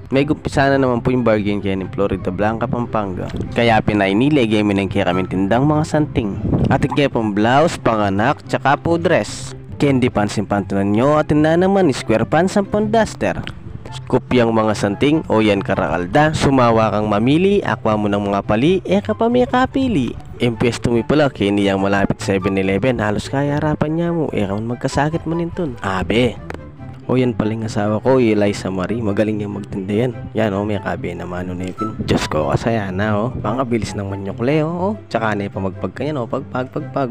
May gumpisa na naman po yung bargain kaya ni Florida Blanca, Pampanga. Kaya pinainili gaming ng kaya kaming tindang mga santing. Ating kaya pong blouse, panganak, tsaka po dress. Candy pants yung pantunan nyo at na naman square pants ang pondaster. Scoop yung mga santing o yan karakalda. Sumawa kang mamili, akwa mo ng mga pali, ka pa may kapili. Impesto mo pala kini yang malapit 7-Eleven, halos kaya harapan niya mo, kaman magkasakit mo nintun. Abe. O yan paling asawa ko, Eliza Marie. Magaling yung magtinda yan. Yan o, may kabi naman o nepin. Diyos ko, kasaya na o. Pangabilis ng manyokle o. Tsaka na yung pamagpagkanyan o. Pagpag.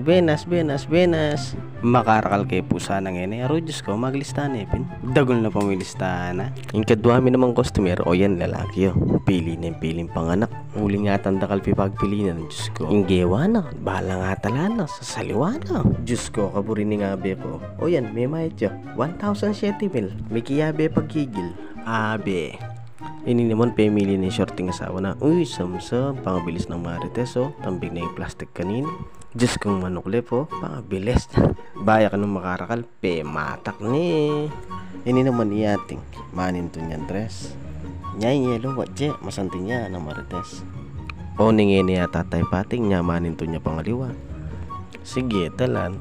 Venas. Makarakal kay pusa ng ene. Aro, Diyos ko, maglista nepin. Dagol na pamilista na. Yung kadwami namang customer, o yan lalaki o. Pili na yung piling panganak. Uli nga tanda kalpi pagpili na. Diyos ko. Yung gewa na. Bahala nga talana. Sa saliwa na. Diyos ko, kaburin ni nga be ko. O yan, may mayat 1,007 mil. May kiyabe pagkigil. Abe. Ini naman pemili ni shorting asawa na. Uy, samsam. Pangabilis ng marites o. Tambig na yung plastic kanin. Diyos kong manukle po. Pangabilis. Baya ka nung makarakal. Matak ni. Ini naman iyating. Manin to niyan dress. Nyay yelo wadje. Masanti niya ng marites. O ningin niya tatay pating niya. Manin to niya pangaliwa. Sige, talan.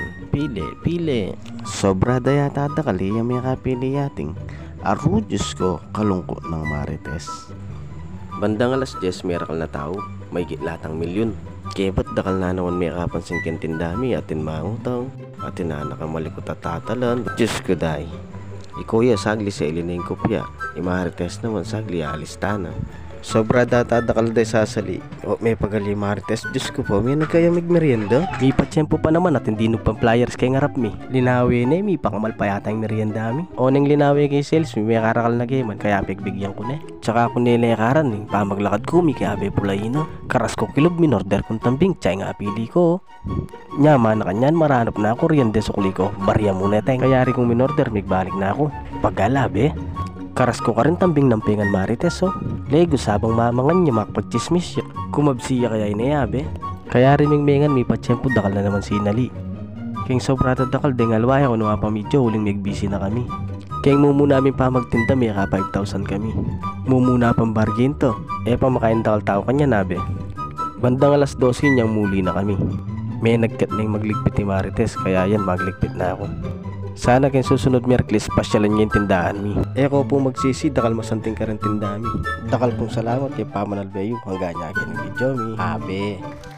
Pili. Sobra daya tata kali yung may kapili yating. Aro, Diyos ko, kalungkot ng marites. Bandang alas 10, merakal na tao. May gitlatang milyon. Kaya ba't dakal na naman may kapansin kentindami atin mangutang. Atin na nakamalikot at tatalan. Diyos ko day. Ikuya sagli sa ilin yung kopya. Imarites naman sagli alistana. Sobra data dakal day sasali. O may pagali marites. Diyos ko po, may nagkayamig merienda. May patsyempo pa naman at hindi nung pang-flyers kay ngarap mi. Linawi na may pakamal pa yata yung merienda mi. O nang linawi kay sales may karakal na gaman kaya pigbigyan ko na. Tsaka ako nilekaran eh. Pamaglakad ko mi kaya be pulayino. Karas ko kilob minorder kong tambing. Tsay nga pili ko. Nyama na kanyan maranap na ako riende sukli ko. Barya muna tayong kayari kong minorder migbalik na ako. Pagala be. Karas ko ka rin tambing nampingan marites o. Lego sabang mamangan niya makapagchismis siya. Kumabsiya kaya inayabe. Kaya rin mingan may patsyempo dakal na naman sinali. Kaya sobrata dakal ding alwaya ko nawa pa medyo huling nagbisi na kami. Kaya mumuna namin pa magtinda may ka 5,000 kami. Mumuna pang bargain to. Pamakain dakal tao kanya nabe. Bandang alas 12 niyang muli na kami. May nagkat na yung magligpit ni marites kaya yan magligpit na ako. Sana kayong susunod Miyerkules pasyalan niyo yung tindahan mi. Ko po magsisi dakal masanting ka rin tindahan mi. Dakal pong salamat kay Pamanal Bayo hanggang niya ng video mi. Abe.